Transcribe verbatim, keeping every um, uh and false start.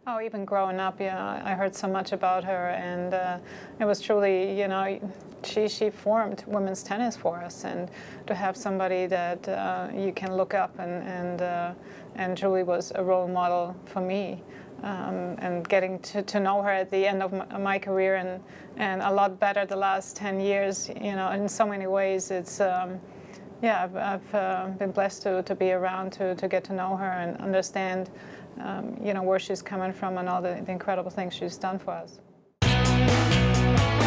Oh, even growing up, yeah, I heard so much about her, and uh, it was truly, you know, she she formed women's tennis for us, and to have somebody that uh, you can look up and and uh, and truly was a role model for me, um, and getting to, to know her at the end of my, my career, and and a lot better the last ten years, you know, in so many ways, it's. Um, Yeah, I've, I've uh, been blessed to, to be around to, to get to know her and understand, um, you know, where she's coming from and all the, the incredible things she's done for us.